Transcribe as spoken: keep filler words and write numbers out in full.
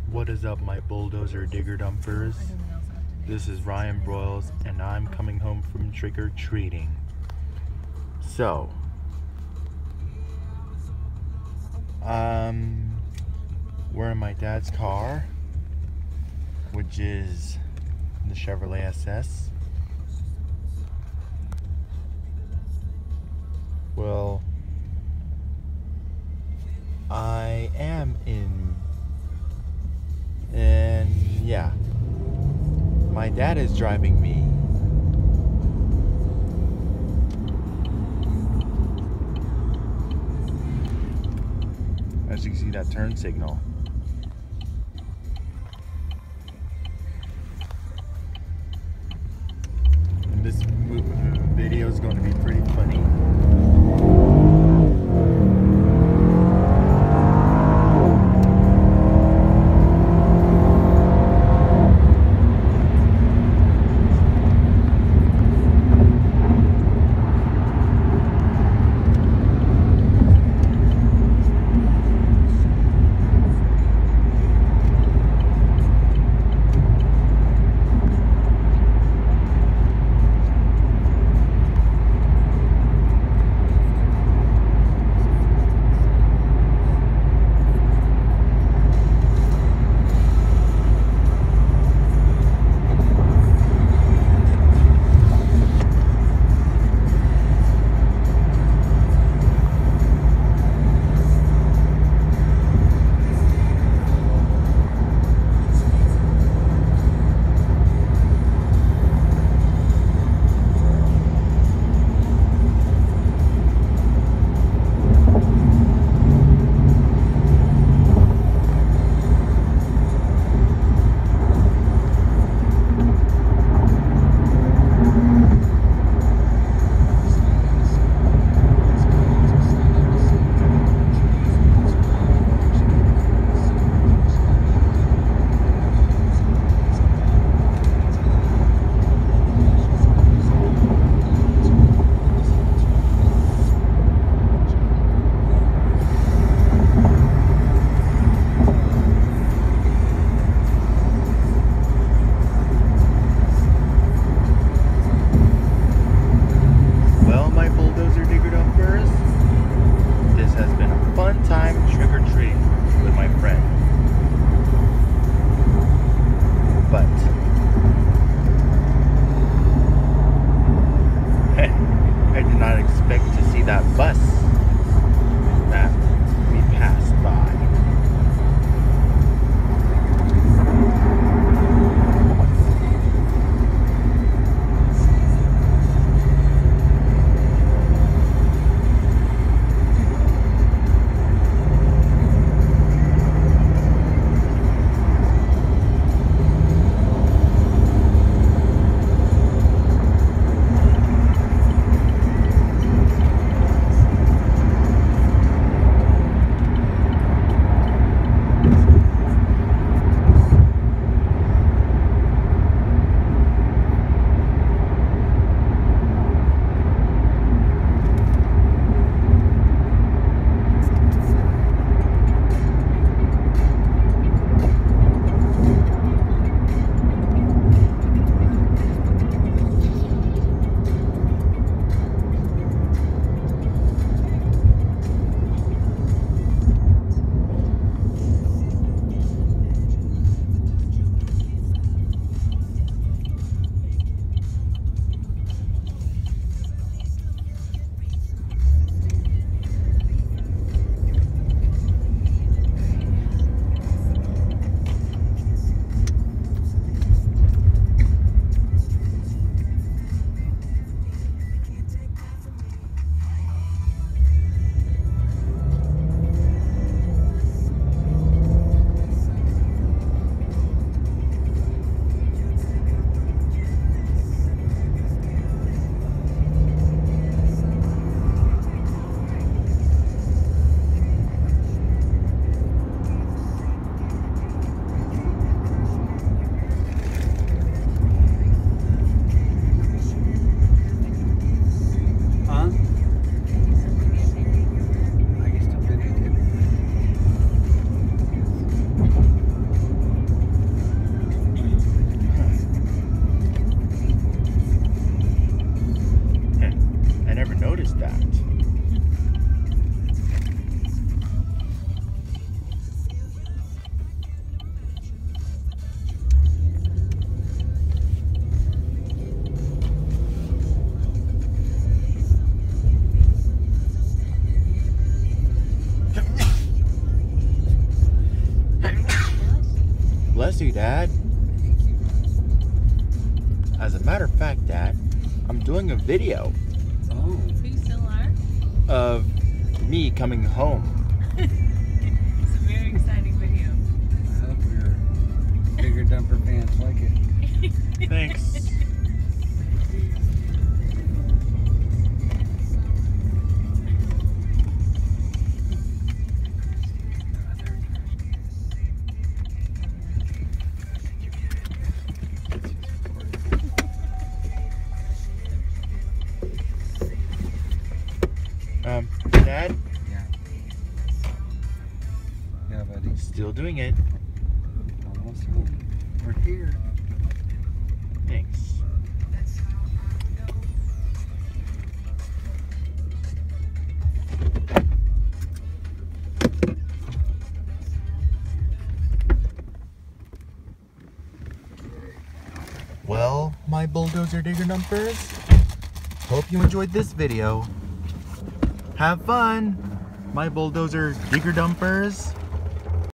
What is up, my bulldozer digger dumpers? This is Ryan Broyles, and I'm coming home from trick-or-treating. So, um, we're in my dad's car, which is the Chevrolet S S. Well, I am in, and yeah, my dad is driving me. As you can see, that turn signal. And this video is going to be pretty funny. bless you, Dad. As a matter of fact, Dad, I'm doing a video. Oh. So you still are? Of me coming home. It's a very exciting video. I hope your bigger dumper fans like it. Thanks. Um, Dad? Yeah. Yeah, buddy. Still doing it. Almost home. We're here. Thanks. Well, my bulldozer digger dumpers, hope you enjoyed this video. Have fun, my bulldozer digger dumpers.